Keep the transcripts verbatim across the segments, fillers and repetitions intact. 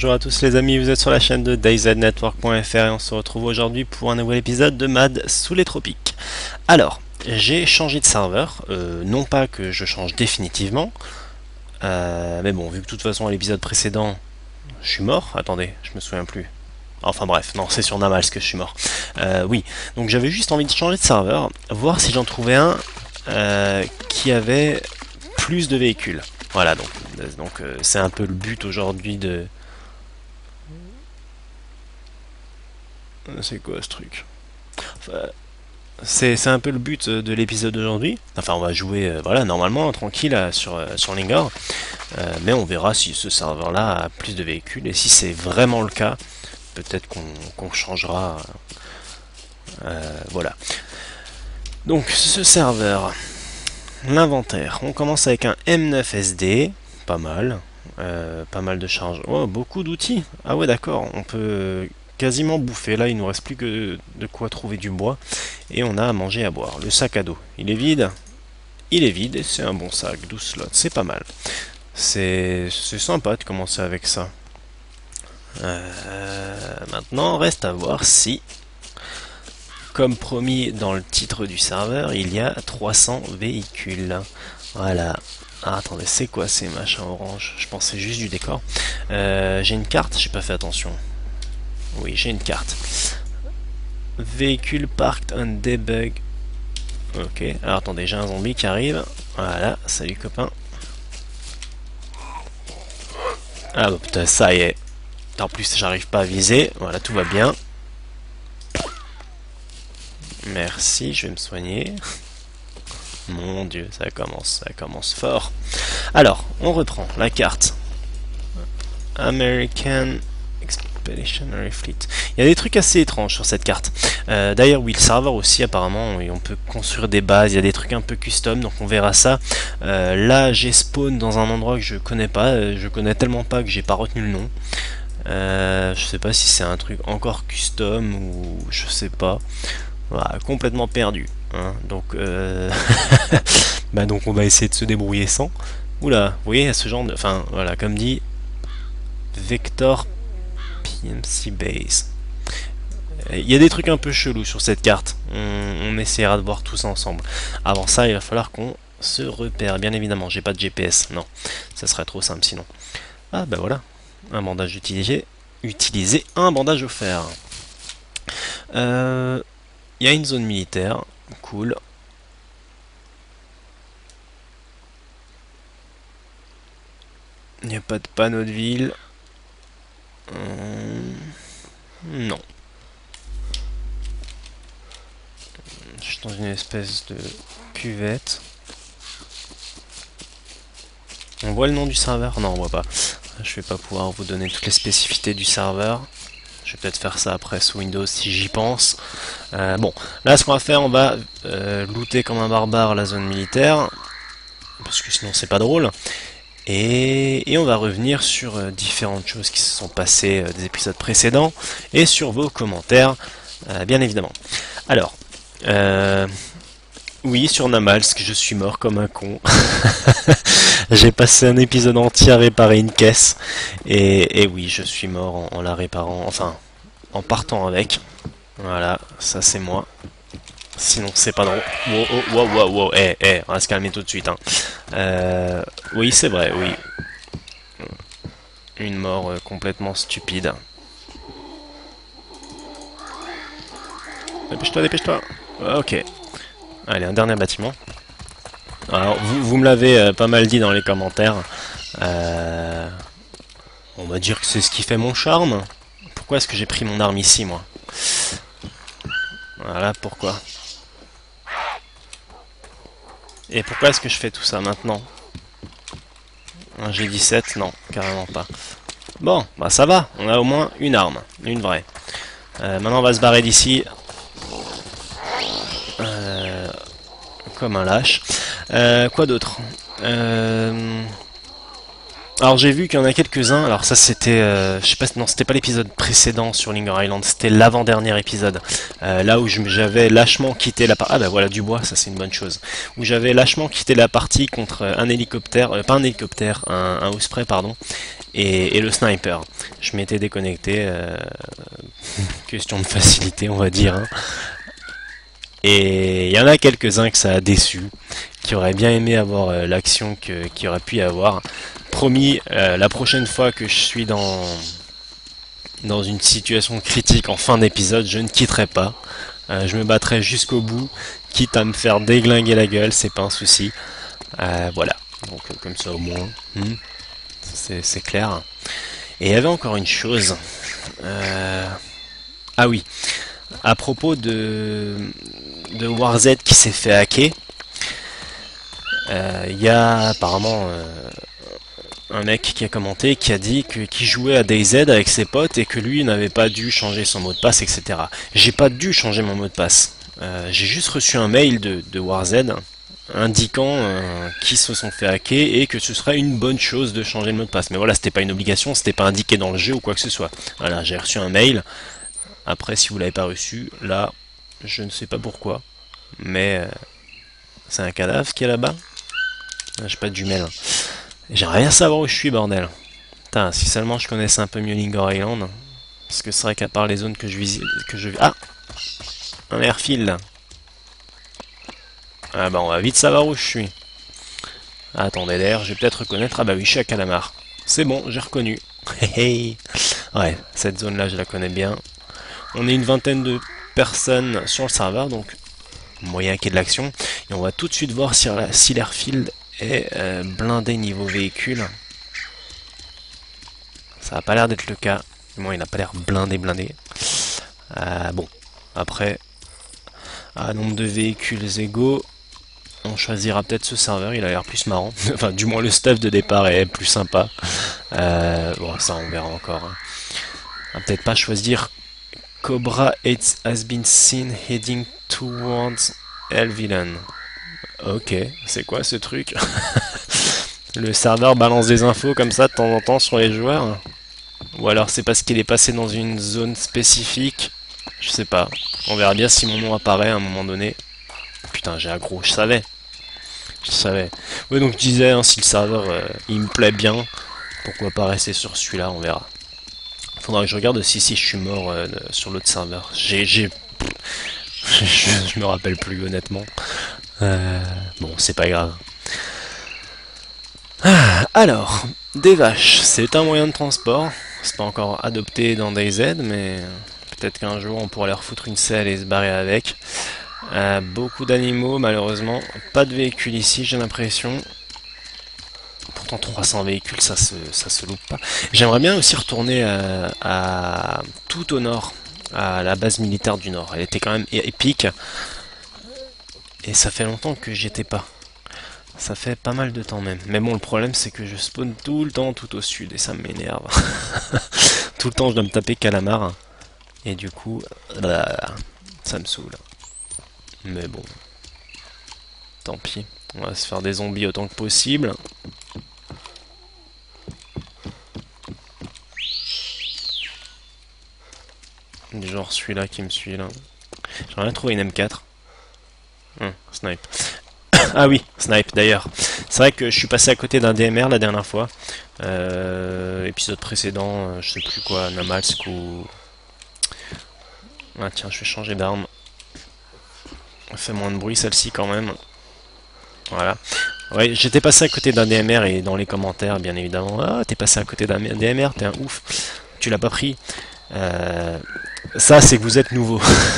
bonjour à tous les amis, vous êtes sur la chaîne de D A Y Z Network point F R et on se retrouve aujourd'hui pour un nouvel épisode de Mad sous les tropiques. Alors, j'ai changé de serveur, euh, non pas que je change définitivement, euh, mais bon, vu que de toute façon à l'épisode précédent, je suis mort, attendez, je me souviens plus. Enfin bref, non, c'est sur Namals que je suis mort. Euh, oui, donc j'avais juste envie de changer de serveur, voir si j'en trouvais un euh, qui avait plus de véhicules. Voilà, donc donc euh, c'est un peu le but aujourd'hui de... C'est quoi ce truc? Enfin, c'est c'est un peu le but de l'épisode d'aujourd'hui. Enfin, on va jouer, euh, voilà, normalement, tranquille, euh, sur, euh, sur Lingor. Euh, mais on verra si ce serveur-là a plus de véhicules. Et si c'est vraiment le cas, peut-être qu'on qu'on changera. Euh, voilà. Donc, ce serveur, l'inventaire. On commence avec un M neuf S D. Pas mal. Euh, pas mal de charges. Oh, beaucoup d'outils. Ah ouais, d'accord. On peut quasiment bouffer. Là, il nous reste plus que de quoi trouver du bois. Et on a à manger et à boire. Le sac à dos, il est vide. Il est vide et c'est un bon sac. douze slots, c'est pas mal. C'est sympa de commencer avec ça. Euh, maintenant, reste à voir si, comme promis dans le titre du serveur, il y a trois cents véhicules. Voilà. Ah, attendez, c'est quoi ces machins orange? Je pensais juste du décor. Euh, j'ai une carte, j'ai pas fait attention. Oui, j'ai une carte. Véhicule parked and debug. Ok, alors attendez, j'ai un zombie qui arrive. Voilà, salut copain. Ah bah putain, ça y est. En plus, j'arrive pas à viser. Voilà, tout va bien. Merci, je vais me soigner. Mon dieu, ça commence, ça commence fort. Alors, on reprend la carte. American Expeditionary Fleet. Il y a des trucs assez étranges sur cette carte. Euh, D'ailleurs, oui, le serveur aussi, apparemment, et on peut construire des bases. Il y a des trucs un peu custom, donc on verra ça. Euh, là, j'ai spawn dans un endroit que je connais pas. Je connais tellement pas que j'ai pas retenu le nom. Euh, je sais pas si c'est un truc encore custom ou je sais pas. Voilà, complètement perdu. Hein. Donc, euh... bah donc, on va essayer de se débrouiller sans. Oula, vous voyez, ce genre de. Enfin, voilà, comme dit, Vector P M C Base. Il y a des trucs un peu chelous sur cette carte. On, on essaiera de voir tout ça ensemble. Avant ça, il va falloir qu'on se repère. Bien évidemment, j'ai pas de G P S. Non, ça serait trop simple sinon. Ah, bah voilà. Un bandage utilisé. Utiliser un bandage offert. Euh. Il y a une zone militaire, cool. Il n'y a pas de panneau de ville. Hum, non. Je suis dans une espèce de cuvette. On voit le nom du serveur? Non, on voit pas. Je vais pas pouvoir vous donner toutes les spécificités du serveur. Je vais peut-être faire ça après sous Windows si j'y pense. Euh, bon, là ce qu'on va faire, on va euh, looter comme un barbare la zone militaire. Parce que sinon c'est pas drôle. Et, et on va revenir sur euh, différentes choses qui se sont passées euh, des épisodes précédents. Et sur vos commentaires, euh, bien évidemment. Alors, euh, oui, sur Namals, que je suis mort comme un con. J'ai passé un épisode entier à réparer une caisse. Et, et oui, je suis mort en, en la réparant, enfin, en partant avec. Voilà, ça c'est moi. Sinon c'est pas drôle. Wow, oh, wow, wow, wow, eh, eh, on va se calmer tout de suite. Hein. Euh, oui, c'est vrai, oui. Une mort euh, complètement stupide. Dépêche-toi, dépêche-toi. Ok. Allez, un dernier bâtiment. Alors, vous, vous me l'avez euh, pas mal dit dans les commentaires. Euh, on va dire que c'est ce qui fait mon charme. Pourquoi est-ce que j'ai pris mon arme ici, moi? Voilà, pourquoi. Et pourquoi est-ce que je fais tout ça maintenant? Un G dix-sept? Non, carrément pas. Bon, bah ça va. On a au moins une arme. Une vraie. Euh, maintenant, on va se barrer d'ici. Euh, comme un lâche. Euh, quoi d'autre? euh, Alors j'ai vu qu'il y en a quelques-uns. Alors ça c'était, euh, je sais pas, non c'était pas l'épisode précédent sur Lingor Island, c'était l'avant-dernier épisode. Euh, là où j'avais lâchement quitté la partie. Ah bah voilà du bois, ça c'est une bonne chose. Où j'avais lâchement quitté la partie contre un hélicoptère, euh, pas un hélicoptère, un, un Osprey pardon. et, et le sniper. Je m'étais déconnecté, euh, question de facilité on va dire. Hein. Et il y en a quelques-uns que ça a déçu, qui auraient bien aimé avoir euh, l'action qu'il y aurait pu y avoir. Promis, euh, la prochaine fois que je suis dans, dans une situation critique en fin d'épisode, je ne quitterai pas. Euh, je me battrai jusqu'au bout, quitte à me faire déglinguer la gueule, c'est pas un souci. Euh, voilà, donc euh, comme ça au moins, hmm, c'est clair. Et il y avait encore une chose. Euh... Ah oui, à propos de, de WarZ qui s'est fait hacker, il euh, y a apparemment euh, un mec qui a commenté, qui a dit que qui jouait à DayZ avec ses potes et que lui n'avait pas dû changer son mot de passe, et cetera. J'ai pas dû changer mon mot de passe. Euh, J'ai juste reçu un mail de, de WarZ indiquant euh, qu'ils se sont fait hacker et que ce serait une bonne chose de changer le mot de passe. Mais voilà, c'était pas une obligation, c'était pas indiqué dans le jeu ou quoi que ce soit. Voilà, j'ai reçu un mail. Après, si vous l'avez pas reçu, là, je ne sais pas pourquoi. Mais euh, c'est un cadavre qui est là-bas. J'ai pas de jumelles. J'aimerais rien savoir où je suis, bordel. Putain, si seulement je connaissais un peu mieux Linger Island. Parce que c'est vrai qu'à part les zones que je visite, que je... Ah, un airfield là. Ah bah on va vite savoir où je suis. Ah, attendez, d'ailleurs, je vais peut-être reconnaître. Ah bah oui, je suis à Calamar. C'est bon, j'ai reconnu. Ouais, cette zone-là, je la connais bien. On est une vingtaine de personnes sur le serveur, donc moyen qu'il y ait de l'action. Et on va tout de suite voir si, si l'airfield est euh, blindé niveau véhicule. Ça n'a pas l'air d'être le cas. Moi, il n'a pas l'air blindé, blindé. Euh, bon, après, à nombre de véhicules égaux, on choisira peut-être ce serveur. Il a l'air plus marrant. Enfin, du moins, le stuff de départ est plus sympa. Euh, bon, ça, on verra encore. Hein. On va peut-être pas choisir Cobra it has been seen heading towards Elvilan. Ok, c'est quoi ce truc? Le serveur balance des infos comme ça de temps en temps sur les joueurs? Ou alors c'est parce qu'il est passé dans une zone spécifique? Je sais pas. On verra bien si mon nom apparaît à un moment donné. Putain, j'ai aggro, je savais. Je savais. Ouais, donc je disais, hein, si le serveur euh, il me plaît bien, pourquoi pas rester sur celui-là, on verra. Faudra que je regarde si si je suis mort euh, sur l'autre serveur. J'ai, j'ai, je, je me rappelle plus honnêtement. Euh, bon, c'est pas grave. Ah, alors, des vaches, c'est un moyen de transport. C'est pas encore adopté dans DayZ, mais peut-être qu'un jour on pourra leur foutre une selle et se barrer avec. Euh, beaucoup d'animaux, malheureusement. Pas de véhicules ici, j'ai l'impression. Pourtant trois cents véhicules, ça se, ça se loupe pas. J'aimerais bien aussi retourner à, à tout au nord, à la base militaire du nord. Elle était quand même épique. Et ça fait longtemps que j'y étais pas. Ça fait pas mal de temps même. Mais bon, le problème c'est que je spawn tout le temps tout au sud et ça m'énerve. Tout le temps je dois me taper Calamar. Et du coup, bah, ça me saoule. Mais bon, tant pis. On va se faire des zombies autant que possible. Genre celui-là qui me suit là. J'aimerais bien trouver une M quatre. Hum, snipe. Ah oui, snipe d'ailleurs. C'est vrai que je suis passé à côté d'un D M R la dernière fois. Euh, épisode précédent, euh, je sais plus quoi, Namalsk ou... Ah tiens, je vais changer d'arme. Fait moins de bruit celle-ci quand même. Voilà. Ouais, j'étais passé à côté d'un D M R et dans les commentaires, bien évidemment, ah, t'es passé à côté d'un D M R, t'es un ouf. Tu l'as pas pris. Euh, ça, c'est que vous êtes nouveau.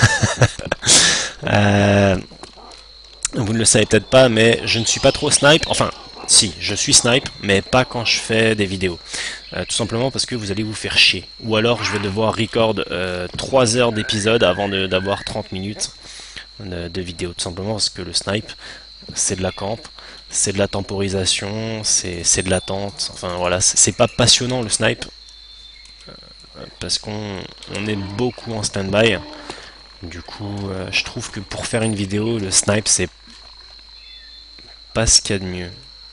euh, vous ne le savez peut-être pas, mais je ne suis pas trop snipe. Enfin, si, je suis snipe, mais pas quand je fais des vidéos. Euh, tout simplement parce que vous allez vous faire chier. Ou alors, je vais devoir record euh, trois heures d'épisode avant d'avoir trente minutes de, de vidéo. Tout simplement parce que le snipe, c'est de la camp, c'est de la temporisation, c'est de l'attente. Enfin, voilà, c'est pas passionnant le snipe. Parce qu'on on est beaucoup en stand-by. Du coup, euh, je trouve que pour faire une vidéo, le snipe, c'est pas ce qu'il y a de mieux.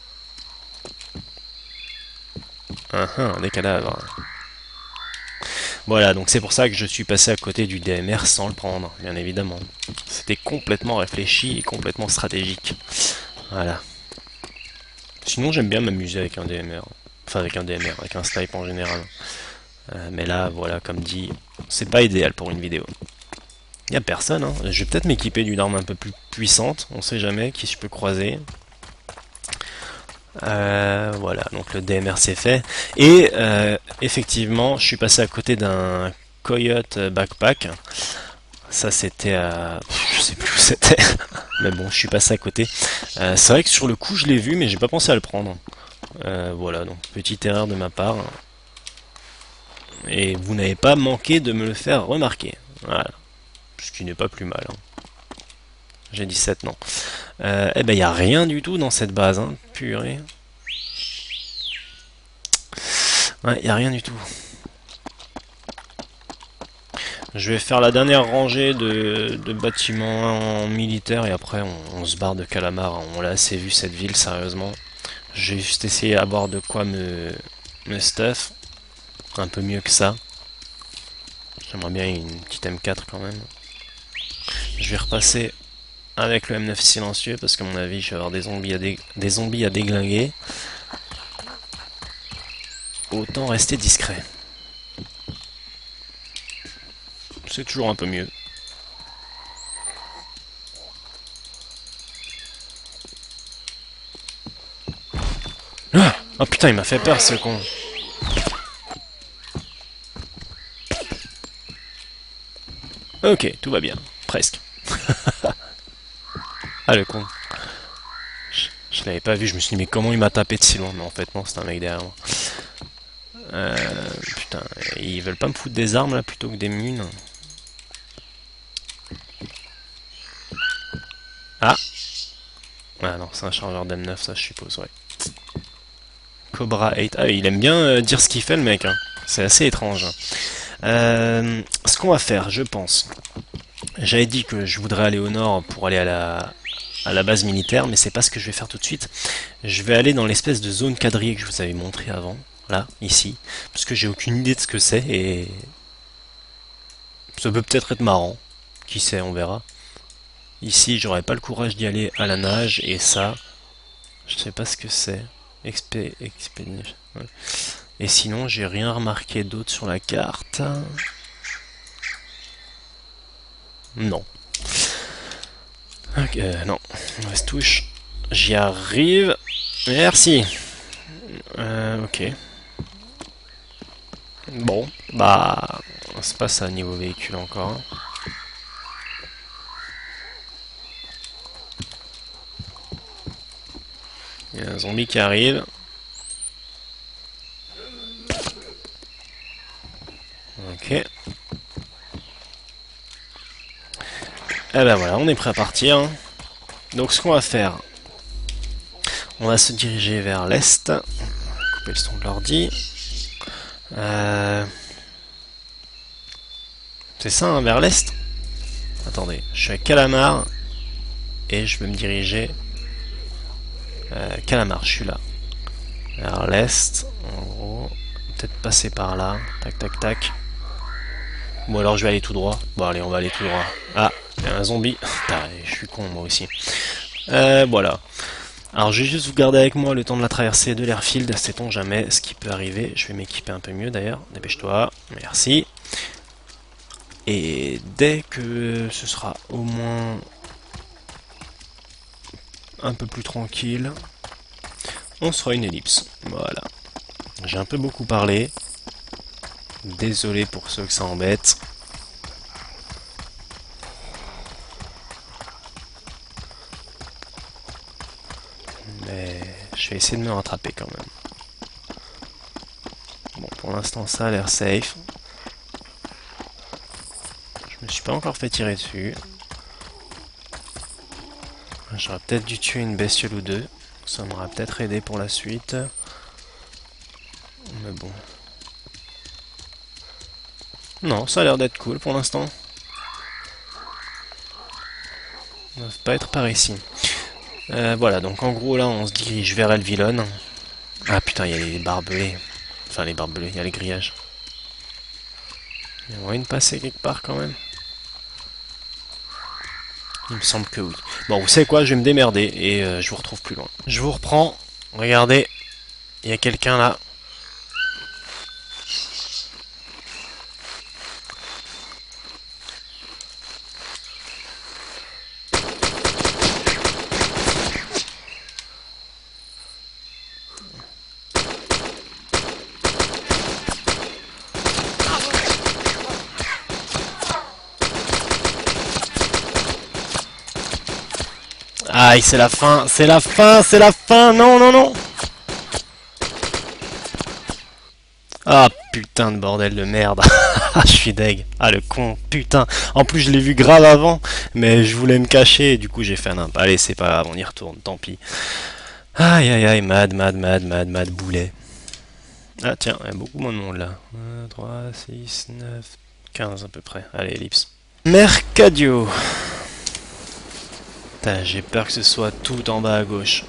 Ah ah, des cadavres. Voilà, donc c'est pour ça que je suis passé à côté du D M R sans le prendre, bien évidemment. C'était complètement réfléchi et complètement stratégique. Voilà. Sinon, j'aime bien m'amuser avec un D M R. Enfin avec un D M R, avec un snipe en général. Euh, mais là, voilà, comme dit, c'est pas idéal pour une vidéo. Il y a personne, hein. Je vais peut-être m'équiper d'une arme un peu plus puissante, on sait jamais qui je peux croiser. Euh, voilà, donc le D M R c'est fait. Et euh, effectivement, je suis passé à côté d'un Coyote Backpack. Ça c'était à... je sais plus où c'était. Mais bon, je suis passé à côté. Euh, c'est vrai que sur le coup je l'ai vu, mais j'ai pas pensé à le prendre. Euh, voilà, donc petite erreur de ma part. Et vous n'avez pas manqué de me le faire remarquer. Voilà. Ce qui n'est pas plus mal. Hein. J'ai dix-sept, non. Euh, eh ben, il n'y a rien du tout dans cette base. Hein. Purée. Ouais, il n'y a rien du tout. Je vais faire la dernière rangée de, de bâtiments militaires et après on, on se barre de Calamar. On l'a assez vu cette ville, sérieusement. J'ai juste essayé d'avoir de quoi me, me stuff. Un peu mieux que ça. J'aimerais bien une petite M quatre quand même. Je vais repasser avec le M neuf silencieux parce qu'à mon avis je vais avoir des zombies à, dé des zombies à déglinguer. Autant rester discret. C'est toujours un peu mieux. Ah oh putain, il m'a fait peur ce con. Ok, tout va bien. Presque. Ah le con. Je, je l'avais pas vu, je me suis dit mais comment il m'a tapé de si loin. Mais en fait non, c'est un mec derrière moi. Euh, putain, ils veulent pas me foutre des armes là plutôt que des munes. Ah Ah non, c'est un chargeur d'M neuf ça je suppose, ouais. Cobra huit. Ah il aime bien euh, dire ce qu'il fait le mec, hein. C'est assez étrange. Euh, ce qu'on va faire, je pense. J'avais dit que je voudrais aller au nord pour aller à la, à la base militaire, mais c'est pas ce que je vais faire tout de suite. Je vais aller dans l'espèce de zone quadrillée que je vous avais montré avant, là, ici, parce que j'ai aucune idée de ce que c'est et ça peut peut-être être marrant. Qui sait, on verra. Ici, j'aurais pas le courage d'y aller à la nage et ça, je sais pas ce que c'est. Expé, expé, ouais. Et sinon, j'ai rien remarqué d'autre sur la carte. Non. Ok, euh, non. Mauvaise touche. J'y arrive. Merci. Euh, ok. Bon, bah... c'est pas ça niveau véhicule encore. Il y a un zombie qui arrive. Ok. Et ben voilà, on est prêt à partir. Donc ce qu'on va faire, on va se diriger vers l'est. Couper le son de l'ordi. Euh... C'est ça, hein, vers l'est. Attendez, je suis à Calamar et je vais me diriger. Euh, Calamar, je suis là. Vers l'est, en gros. Peut-être passer par là. Tac, tac, tac. Ou alors je vais aller tout droit. Bon, allez, on va aller tout droit. Ah, il y a un zombie. Putain, je suis con, moi aussi. Euh, voilà. Alors, je vais juste vous garder avec moi le temps de la traversée de l'airfield. Sait-on jamais ce qui peut arriver. Je vais m'équiper un peu mieux d'ailleurs. Dépêche-toi. Merci. Et dès que ce sera au moins un peu plus tranquille, on se fera une ellipse. Voilà. J'ai un peu beaucoup parlé. Désolé pour ceux que ça embête. Mais je vais essayer de me rattraper quand même. Bon, pour l'instant ça a l'air safe. Je me suis pas encore fait tirer dessus. J'aurais peut-être dû tuer une bestiole ou deux. Ça m'aurait peut-être aidé pour la suite. Mais bon. Non, ça a l'air d'être cool pour l'instant. On ne va pas être par ici. Euh, voilà, donc en gros là on se dirige vers Elvillon. Ah putain, il y a les barbelés. Enfin les barbelés, il y a les grillages. Il y a moyen de passer quelque part quand même. Il me semble que oui. Bon, vous savez quoi, je vais me démerder et euh, je vous retrouve plus loin. Je vous reprends. Regardez, il y a quelqu'un là. Aïe, c'est la fin, c'est la fin, c'est la fin. Non, non, non. Ah putain de bordel de merde. Je suis deg. Ah le con, putain. En plus je l'ai vu grave avant, mais je voulais me cacher et du coup j'ai fait un imp. Allez c'est pas grave, on y retourne, tant pis. Aïe aïe aïe, mad, mad, mad, mad, mad, boulet. Ah tiens, il y a beaucoup moins de monde là. un, trois, six, neuf, quinze à peu près. Allez, ellipse. Mercadio. Putain, j'ai peur que ce soit tout en bas à gauche.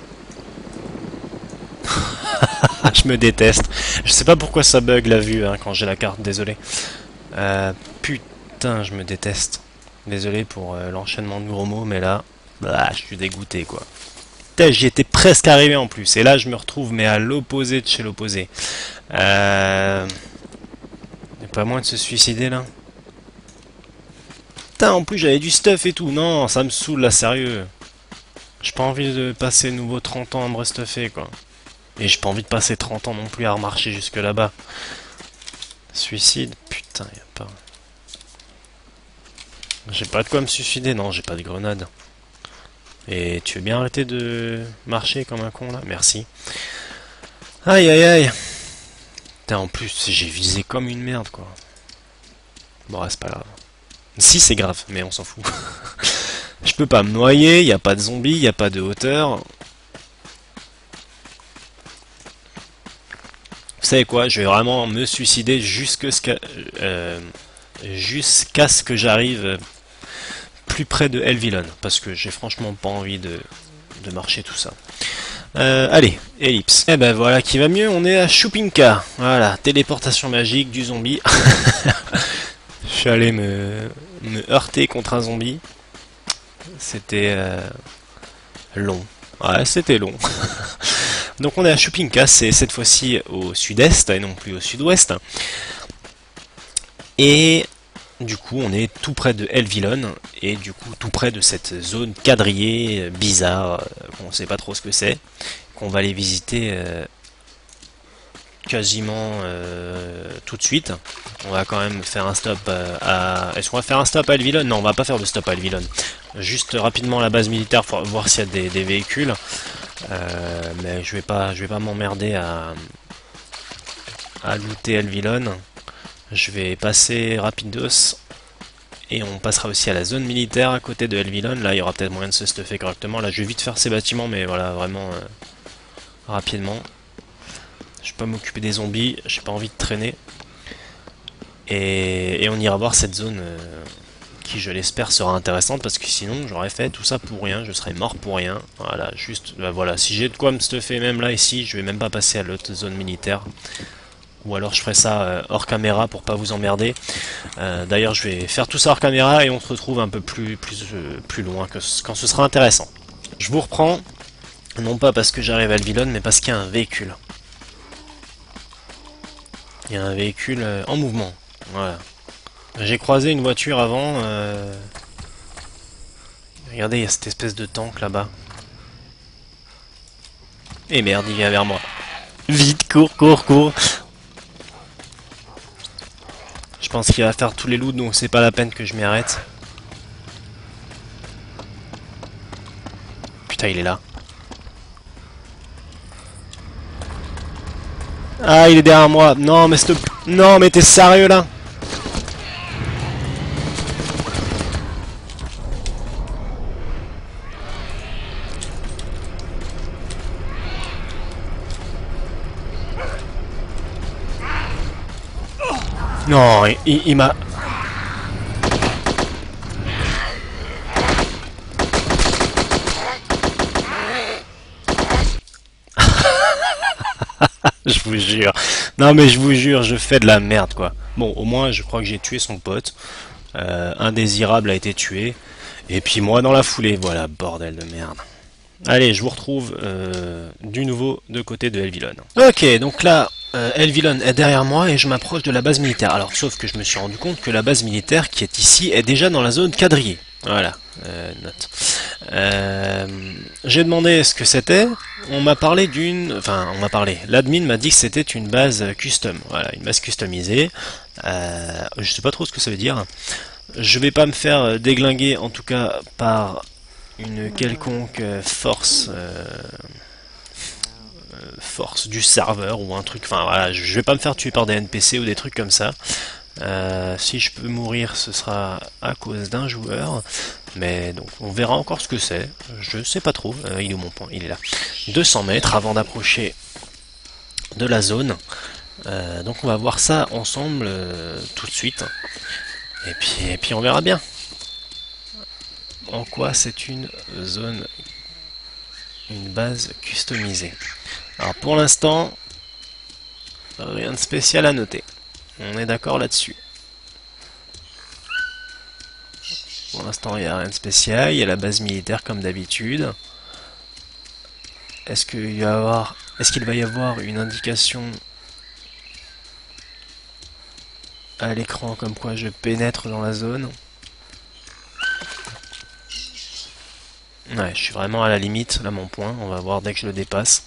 Je me déteste. Je sais pas pourquoi ça bug la vue hein, quand j'ai la carte, désolé. Euh, putain, je me déteste. Désolé pour euh, l'enchaînement de gros mots, mais là, bah, je suis dégoûté quoi. Putain, j'y étais presque arrivé en plus. Et là, je me retrouve, mais à l'opposé de chez l'opposé. Euh... Il pas moyen de se suicider là. Putain, en plus, j'avais du stuff et tout. Non, ça me saoule là, sérieux. J'ai pas envie de passer nouveau trente ans à me restuffer quoi. Et j'ai pas envie de passer trente ans non plus à remarcher jusque là-bas. Suicide, putain, y a pas. J'ai pas de quoi me suicider, non, j'ai pas de grenade. Et tu veux bien arrêter de marcher comme un con là? Merci. Aïe aïe aïe. Putain, en plus, j'ai visé comme une merde quoi. Bon, c'est pas grave. Si, c'est grave, mais on s'en fout. Je peux pas me noyer, y a pas de zombies, y a pas de hauteur. Vous savez quoi, je vais vraiment me suicider jusqu'à ce que, euh, jusqu'à ce que j'arrive plus près de Helvillon, parce que j'ai franchement pas envie de, de marcher tout ça. Euh, allez, ellipse. Et ben voilà qui va mieux, on est à Chupinka. Voilà, téléportation magique du zombie. Je suis allé me, me heurter contre un zombie. C'était euh, long. Ouais, c'était long. Donc on est à Chupinka, c'est cette fois-ci au sud-est et non plus au sud-ouest. Et du coup on est tout près de Helvillon et du coup tout près de cette zone quadrillée bizarre, euh, qu'on ne sait pas trop ce que c'est, qu'on va aller visiter euh, quasiment euh, tout de suite. On va quand même faire un stop euh, à... Est-ce qu'on va faire un stop à Helvillon? Non, on va pas faire de stop à Helvillon. Juste rapidement la base militaire pour voir s'il y a des, des véhicules. Euh, mais je vais pas, je vais pas m'emmerder à, à looter Helvillon. Je vais passer rapidos et on passera aussi à la zone militaire à côté de Helvillon. Là, il y aura peut-être moyen de se stuffer correctement. Là, je vais vite faire ces bâtiments, mais voilà, vraiment euh, rapidement. Je vais pas m'occuper des zombies. J'ai pas envie de traîner. Et, et on ira voir cette zone. Euh, qui je l'espère sera intéressante parce que sinon j'aurais fait tout ça pour rien, je serais mort pour rien. Voilà, juste, bah voilà, si j'ai de quoi me stuffer même là ici, je vais même pas passer à l'autre zone militaire. Ou alors je ferai ça euh, hors caméra pour pas vous emmerder. Euh, D'ailleurs je vais faire tout ça hors caméra et on se retrouve un peu plus, plus, euh, plus loin que quand ce sera intéressant. Je vous reprends, non pas parce que j'arrive à Helvillon, mais parce qu'il y a un véhicule. Il y a un véhicule euh, en mouvement, voilà. J'ai croisé une voiture avant. Euh... Regardez, il y a cette espèce de tank là-bas. Et merde, il vient vers moi. Vite, cours, cours, cours. Je pense qu'il va faire tous les loots, donc c'est pas la peine que je m'y arrête. Putain, il est là. Ah, il est derrière moi. Non, mais stop. Non, mais t'es sérieux là? Non, il, il, il m'a... Je vous jure. Non mais je vous jure, je fais de la merde quoi. Bon, au moins je crois que j'ai tué son pote. Euh, indésirable a été tué. Et puis moi dans la foulée, voilà, bordel de merde. Allez, je vous retrouve euh, du nouveau de côté de Helvillon. Ok, donc là, euh, Helvillon est derrière moi et je m'approche de la base militaire. Alors, sauf que je me suis rendu compte que la base militaire qui est ici est déjà dans la zone quadrillée. Voilà, euh, note. Euh, J'ai demandé ce que c'était. On m'a parlé d'une... Enfin, on m'a parlé. L'admin m'a dit que c'était une base custom. Voilà, une base customisée. Euh, je sais pas trop ce que ça veut dire. Je vais pas me faire déglinguer, en tout cas, par... une quelconque euh, force euh, force du serveur ou un truc. Enfin voilà, je vais pas me faire tuer par des N P C ou des trucs comme ça. Euh, si je peux mourir, ce sera à cause d'un joueur. Mais donc, on verra encore ce que c'est. Je sais pas trop. Euh, il est où mon point? Il est là. deux cents mètres avant d'approcher de la zone. Euh, donc on va voir ça ensemble euh, tout de suite. Et puis, et puis on verra bien. En quoi c'est une zone, une base customisée. Alors pour l'instant, rien de spécial à noter. On est d'accord là-dessus. Pour l'instant, il n'y a rien de spécial. Il y a la base militaire comme d'habitude. Est-ce qu'il va y avoir, est-ce qu'il va y avoir une indication à l'écran comme quoi je pénètre dans la zone? Ouais, je suis vraiment à la limite, là mon point. On va voir dès que je le dépasse.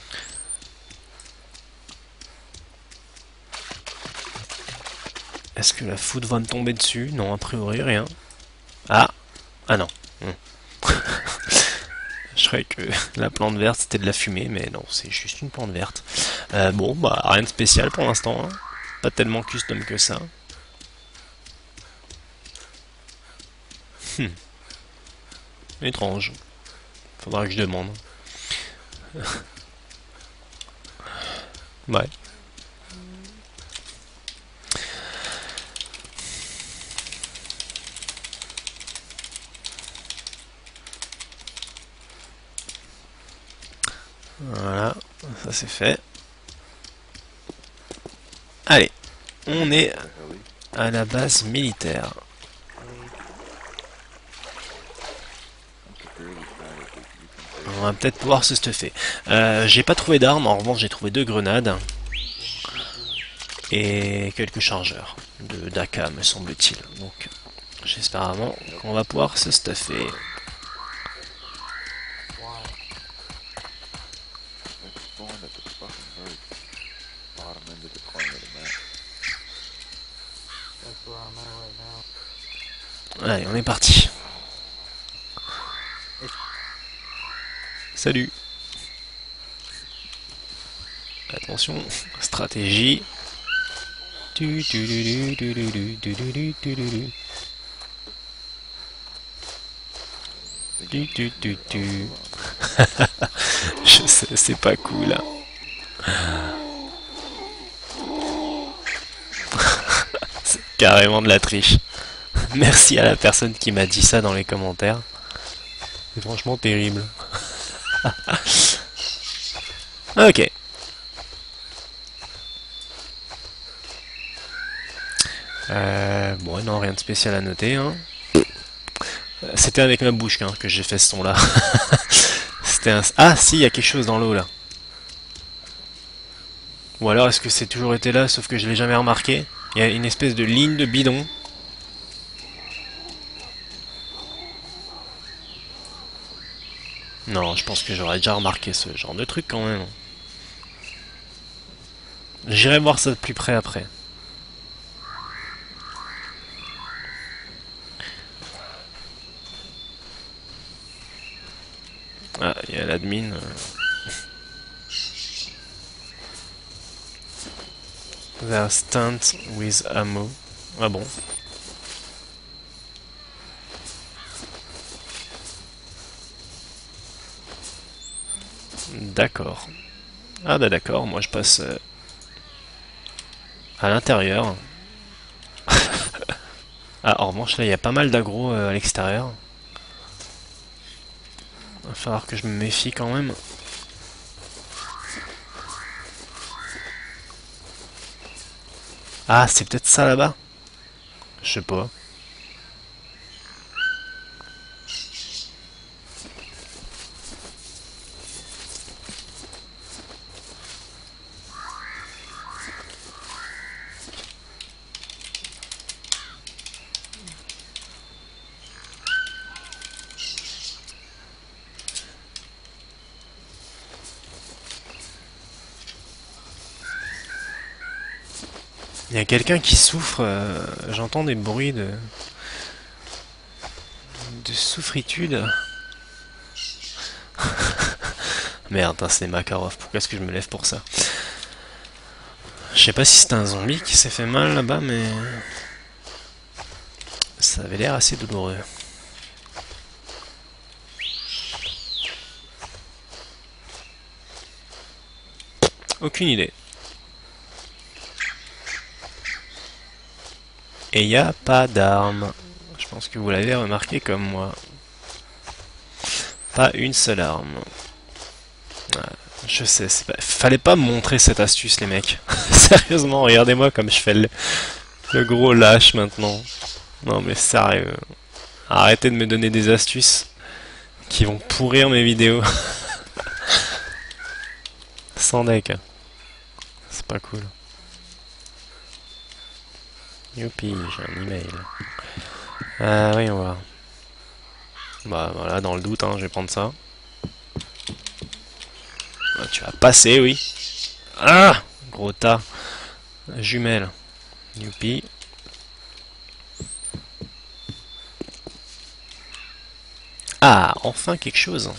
Est-ce que la foudre va me tomber dessus? Non, a priori, rien. Ah! Ah non. Hmm. Je croyais que la plante verte c'était de la fumée, mais non, c'est juste une plante verte. Euh, bon, bah rien de spécial pour l'instant. Hein. Pas tellement custom que ça. Hmm. Étrange. Faudra que je demande. Ouais. Voilà, ça c'est fait. Allez, on est à la base militaire. On va peut-être pouvoir se stuffer. Euh, j'ai pas trouvé d'armes, en revanche j'ai trouvé deux grenades. Et quelques chargeurs de d'A K me semble-t-il. Donc j'espère vraiment qu'on va pouvoir se stuffer. Allez, on est parti. Salut. Attention, stratégie. Tu, tu, tu, tu, tu, tu, tu, tu, tu, tu. Tu, tu, tu, tu. Je sais, c'est pas cool. C'est carrément de la triche. Merci à la personne qui m'a dit ça dans les commentaires. C'est franchement terrible. Ok. Euh, bon, non, rien de spécial à noter. Hein. C'était avec ma bouche hein, que j'ai fait ce son-là. C'était un... Ah, si, il y a quelque chose dans l'eau là. Ou alors, est-ce que c'est toujours été là, sauf que je l'ai jamais remarqué? Il y a une espèce de ligne de bidon. Non, je pense que j'aurais déjà remarqué ce genre de truc quand même. J'irai voir ça de plus près après. Ah, il y a l'admin. They are stunned with ammo. Ah bon. D'accord. Ah bah d'accord, moi je passe euh, à l'intérieur. Ah, en revanche là il y a pas mal d'aggro euh, à l'extérieur. Va falloir que je me méfie quand même. Ah, c'est peut-être ça là-bas? Je sais pas. Il y a quelqu'un qui souffre, euh, j'entends des bruits de... de souffritude. Merde, hein, c'est Makarov. Pourquoi est-ce que je me lève pour ça? Je sais pas si c'est un zombie qui s'est fait mal là-bas, mais... ça avait l'air assez douloureux. Aucune idée. Et il n'y a pas d'arme. Je pense que vous l'avez remarqué comme moi. Pas une seule arme. Je sais, c'est pas... fallait pas me montrer cette astuce les mecs. Sérieusement, regardez-moi comme je fais le... le gros lâche maintenant. Non mais sérieux. Arrêtez de me donner des astuces qui vont pourrir mes vidéos. Sans deck. C'est pas cool. Youpi, j'ai un email. Ah oui, on va. Bah voilà, dans le doute, hein, je vais prendre ça. Ah, tu vas passer, oui. Ah, gros tas. Jumelle. Youpi. Ah, enfin quelque chose.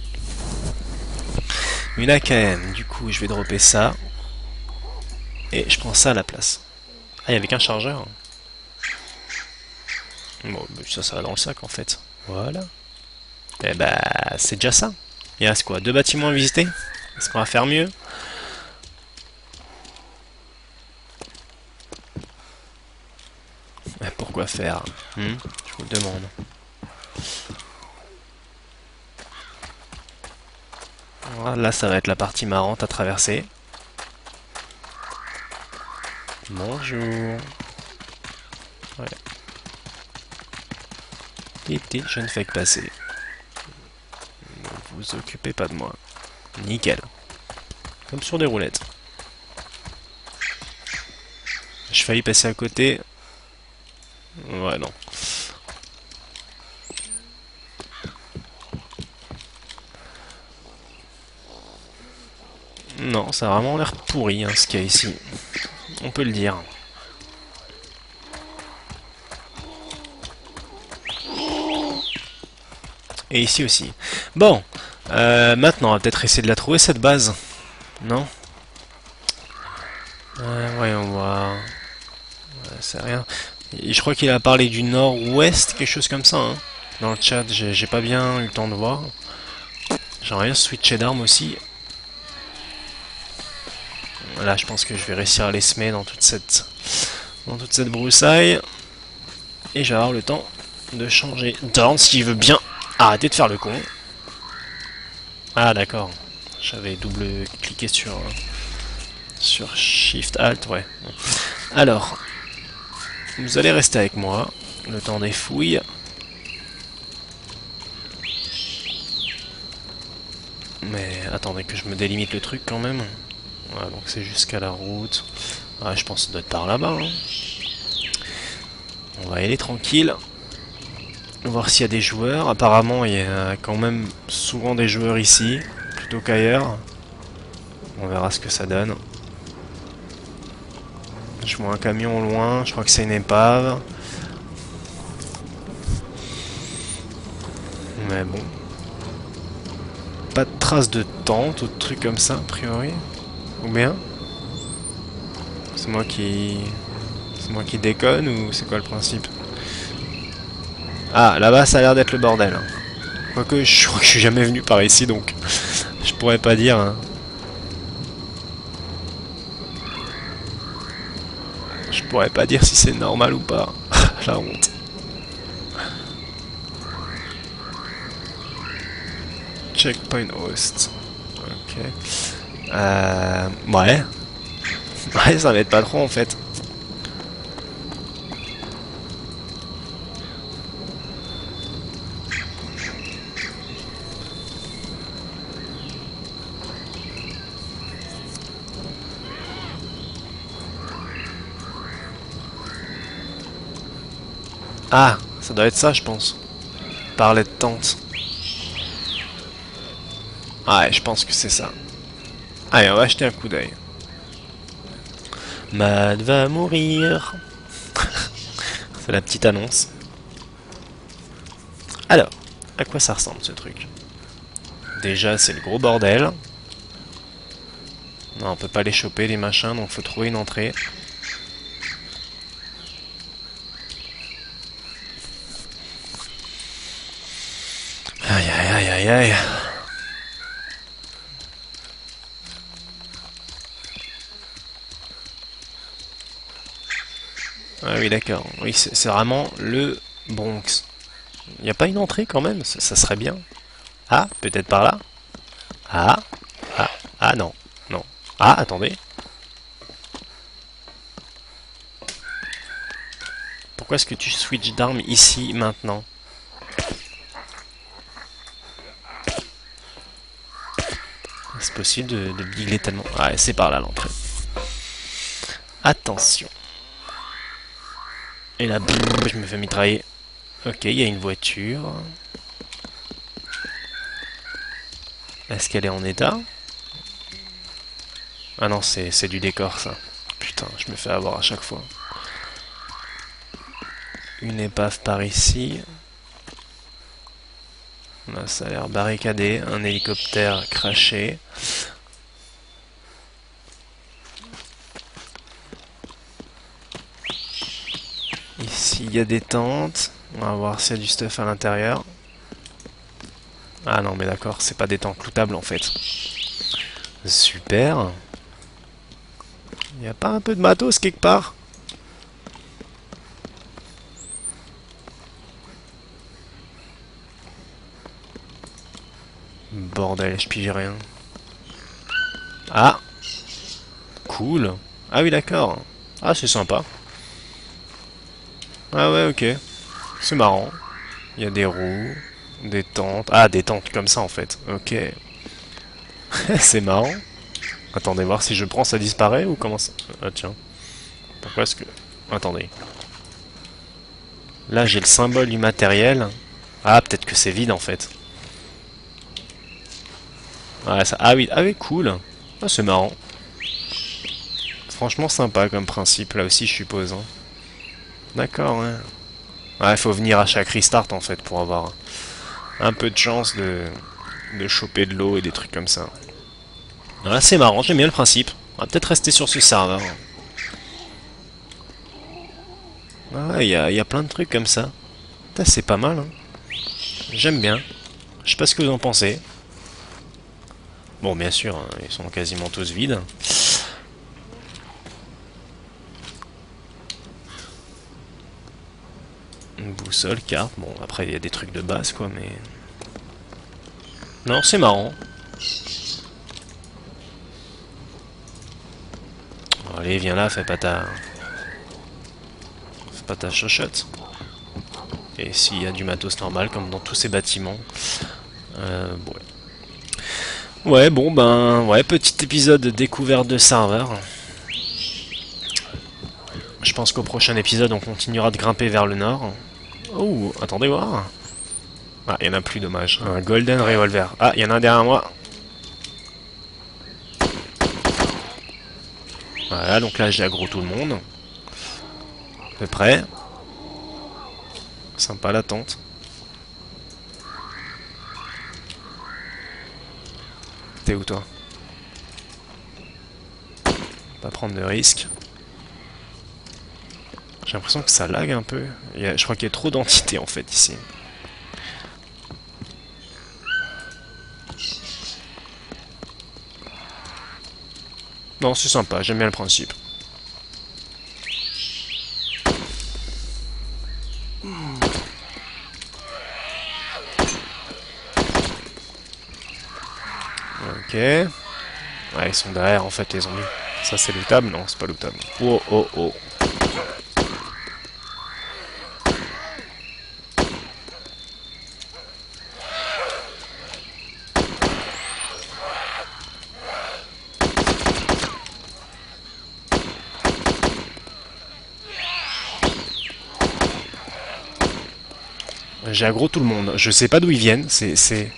Une A K M, du coup je vais dropper ça. Et je prends ça à la place. Ah, il n'y avait qu'un chargeur. Bon, ça, ça va dans le sac en fait. Voilà. Et bah, c'est déjà ça. Il reste quoi? Deux bâtiments à visiter? Est-ce qu'on va faire mieux? Pourquoi faire hmm Je vous le demande. Voilà, là, ça va être la partie marrante à traverser. Bonjour. Ouais. Titi, je ne fais que passer. Ne vous occupez pas de moi. Nickel. Comme sur des roulettes. J'ai failli passer à côté. Ouais, non. Non, ça a vraiment l'air pourri, hein, ce qu'il y a ici. On peut le dire. Et ici aussi. Bon, euh, maintenant, on va peut-être essayer de la trouver, cette base. Non euh, voyons voir. Ouais, c'est rien. Et je crois qu'il a parlé du nord-ouest, quelque chose comme ça. Hein. Dans le chat, j'ai pas bien eu le temps de voir. J'aimerais bien switcher d'armes aussi. Là, je pense que je vais réussir à les semer dans toute cette, dans toute cette broussaille. Et je vais avoir le temps de changer d'arme s'il veut bien arrêter de faire le con. Ah, d'accord. J'avais double cliqué sur, sur Shift Alt, ouais. Alors, vous allez rester avec moi, le temps des fouilles. Mais attendez que je me délimite le truc quand même. Voilà, donc c'est jusqu'à la route. Ah, je pense que ça doit être par là-bas. Hein. On va y aller tranquille. Voir s'il y a des joueurs. Apparemment, il y a quand même souvent des joueurs ici, plutôt qu'ailleurs. On verra ce que ça donne. Je vois un camion au loin, je crois que c'est une épave. Mais bon. Pas de traces de tente ou de trucs comme ça, a priori. Ou bien? C'est moi qui... C'est moi qui déconne ou c'est quoi le principe? Ah, là-bas ça a l'air d'être le bordel. Hein. Quoique je crois que je suis jamais venu par ici donc je pourrais pas dire. Hein. Je pourrais pas dire si c'est normal ou pas. La honte. Checkpoint host. Ok. Euh... Ouais. Ouais, ça m'aide pas trop en fait. Ah, ça doit être ça, je pense. Parler de tente. Ouais, je pense que c'est ça. Allez, on va jeter un coup d'œil. Mad va mourir. C'est la petite annonce. Alors, à quoi ça ressemble ce truc? déjà, c'est le gros bordel. Non, on peut pas les choper, les machins, donc faut trouver une entrée. Aïe, aïe, aïe, aïe, aïe. Ah oui, d'accord. Oui, c'est vraiment le Bronx. Il n'y a pas une entrée quand même? Ça, ça serait bien. Ah, peut-être par là? Ah, ah, ah non, non. Ah, attendez. Pourquoi est-ce que tu switches d'armes ici, maintenant? C'est possible de, de bigler tellement... Ouais, c'est par là l'entrée. Attention. Et là, boum, je me fais mitrailler. Ok, il y a une voiture. Est-ce qu'elle est en état? Ah non, c'est du décor, ça. Putain, je me fais avoir à chaque fois. Une épave par ici. Là, ça a l'air barricadé. Un hélicoptère craché. Ici, il y a des tentes. On va voir s'il y a du stuff à l'intérieur. Ah non, mais d'accord, c'est pas des tentes lootables en fait. Super. Il n'y a pas un peu de matos quelque part? Bordel, je pige rien. Ah! Cool. Ah oui, d'accord. Ah, c'est sympa. Ah ouais, ok. C'est marrant. Il y a des roues, des tentes. Ah, des tentes comme ça en fait. Ok. C'est marrant. Attendez, voir si je prends, ça disparaît ou comment ça... Ah tiens. Pourquoi est-ce que... Attendez. Là, j'ai le symbole du matériel. Ah, peut-être que c'est vide en fait. Ouais, ça... Ah oui, ah oui, cool. Ah, c'est marrant. Franchement sympa comme principe, là aussi, je suppose. Hein. D'accord, ouais. Ouais, faut venir à chaque restart en fait pour avoir un peu de chance de, de choper de l'eau et des trucs comme ça. Voilà, c'est marrant, j'aime bien le principe. On va peut-être rester sur ce serveur. Ah, il y a, y a plein de trucs comme ça. C'est pas mal, hein. J'aime bien. Je sais pas ce que vous en pensez. Bon, bien sûr, hein, ils sont quasiment tous vides. Une boussole, carte. Bon, après, il y a des trucs de base, quoi, mais... Non, c'est marrant. Allez, viens là, fais pas ta... Fais pas ta chochotte. Et s'il y a du matos normal, comme dans tous ces bâtiments. Euh, bon, ouais. Ouais, bon, ben... Ouais, petit épisode de découverte de serveur. Je pense qu'au prochain épisode, on continuera de grimper vers le nord. Oh, attendez voir. Ah, il y en a plus, dommage. Un golden revolver. Ah, il y en a un derrière moi. Voilà, donc là, j'ai aggro tout le monde. À peu près. Sympa la tente. T'es où, toi? Pas prendre de risques. J'ai l'impression que ça lag un peu. Il y a, je crois qu'il y a trop d'entités, en fait, ici. Non, c'est sympa, j'aime bien le principe. Ok. Ouais, ils sont derrière, en fait, les zombies. Ça, c'est lootable? Non, c'est pas lootable. Oh, oh, oh. J'ai aggro tout le monde. Je sais pas d'où ils viennent. C'est... c'est...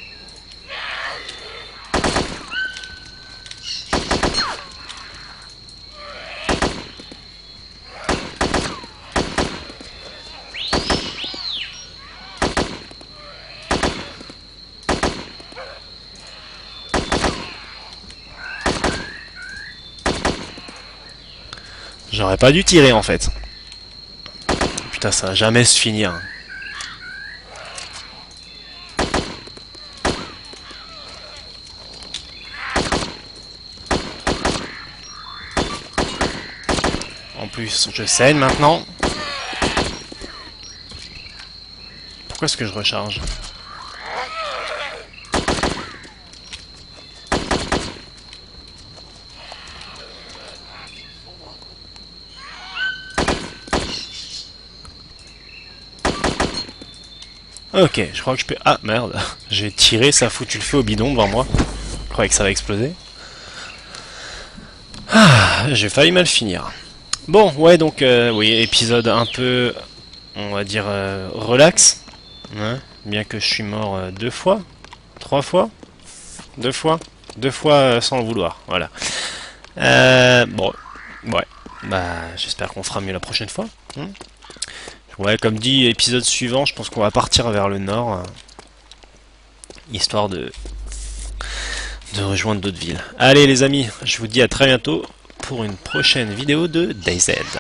J'aurais pas dû tirer en fait. Putain, ça va jamais se finir. En plus, je saigne maintenant. Pourquoi est-ce que je recharge? Ok, je crois que je peux... Ah, merde. J'ai tiré, ça a foutu le feu au bidon devant moi. Je croyais que ça va exploser. Ah, j'ai failli mal finir. Bon, ouais, donc, euh, oui, épisode un peu, on va dire, euh, relax. Hein, bien que je suis mort euh, deux fois. Trois fois. Deux fois. Deux fois euh, sans le vouloir, voilà. Euh, bon, ouais. Bah, j'espère qu'on fera mieux la prochaine fois. Hein. Ouais, comme dit, épisode suivant, je pense qu'on va partir vers le nord. Euh, histoire de, de rejoindre d'autres villes. Allez les amis, je vous dis à très bientôt pour une prochaine vidéo de DayZ.